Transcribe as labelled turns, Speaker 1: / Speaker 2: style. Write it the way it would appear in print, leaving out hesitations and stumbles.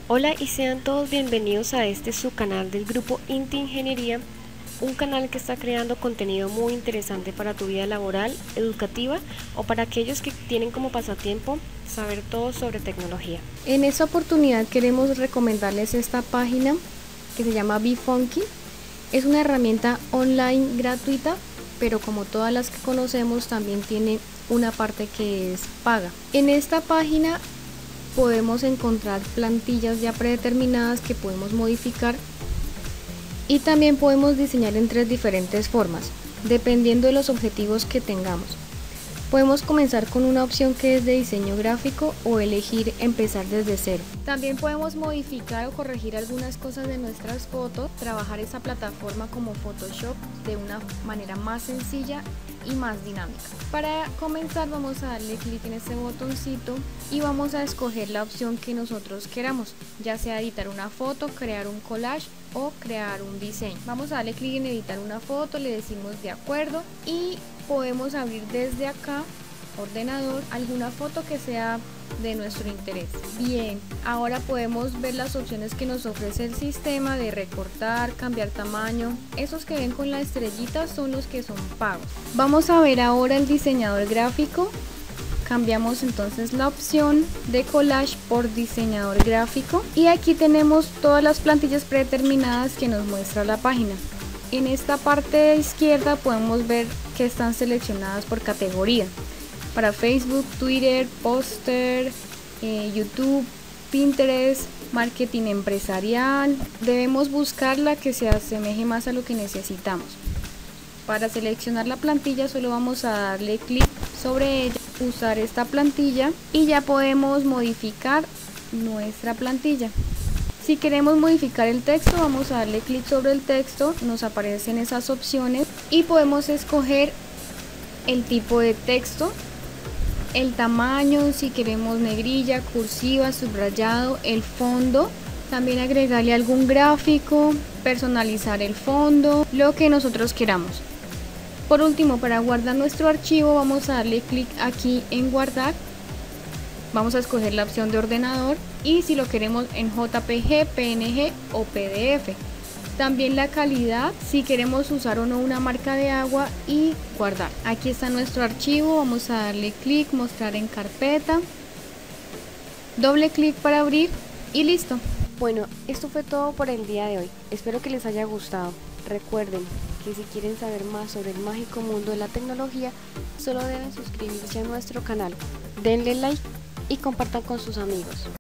Speaker 1: Hola y sean todos bienvenidos a este su canal del grupo Inti Ingeniería, un canal que está creando contenido muy interesante para tu vida laboral, educativa o para aquellos que tienen como pasatiempo saber todo sobre tecnología.
Speaker 2: En esta oportunidad queremos recomendarles esta página que se llama BeFunky. Es una herramienta online gratuita, pero como todas las que conocemos también tiene una parte que es paga. En esta página podemos encontrar plantillas ya predeterminadas que podemos modificar y también podemos diseñar en tres diferentes formas, dependiendo de los objetivos que tengamos. Podemos comenzar con una opción que es de diseño gráfico o elegir empezar desde cero. También podemos modificar o corregir algunas cosas de nuestras fotos, trabajar esa plataforma como Photoshop de una manera más sencilla y más dinámica. Para comenzar vamos a darle clic en este botoncito y vamos a escoger la opción que nosotros queramos, ya sea editar una foto, crear un collage o crear un diseño. Vamos a darle clic en editar una foto, le decimos de acuerdo y podemos abrir desde acá, ordenador, alguna foto que sea de nuestro interés. Bien, ahora podemos ver las opciones que nos ofrece el sistema de recortar, cambiar tamaño. Esos que ven con la estrellita son los que son pagos. Vamos a ver ahora el diseñador gráfico. Cambiamos entonces la opción de collage por diseñador gráfico y aquí tenemos todas las plantillas predeterminadas que nos muestra la página. En esta parte izquierda podemos ver que están seleccionadas por categoría: para Facebook, Twitter, póster, YouTube, Pinterest, marketing empresarial. Debemos buscar la que se asemeje más a lo que necesitamos. Para seleccionar la plantilla solo vamos a darle clic sobre ella, usar esta plantilla y ya podemos modificar nuestra plantilla. Si queremos modificar el texto, vamos a darle clic sobre el texto, nos aparecen esas opciones y podemos escoger el tipo de texto, el tamaño, si queremos negrilla, cursiva, subrayado, el fondo, también agregarle algún gráfico, personalizar el fondo, lo que nosotros queramos. Por último, para guardar nuestro archivo vamos a darle clic aquí en guardar. Vamos a escoger la opción de ordenador y si lo queremos en JPG, PNG o PDF. También la calidad, si queremos usar o no una marca de agua y guardar. Aquí está nuestro archivo, vamos a darle clic, mostrar en carpeta. Doble clic para abrir y listo.
Speaker 1: Bueno, esto fue todo por el día de hoy. Espero que les haya gustado. Recuerden que si quieren saber más sobre el mágico mundo de la tecnología, solo deben suscribirse a nuestro canal. Denle like y compartan con sus amigos.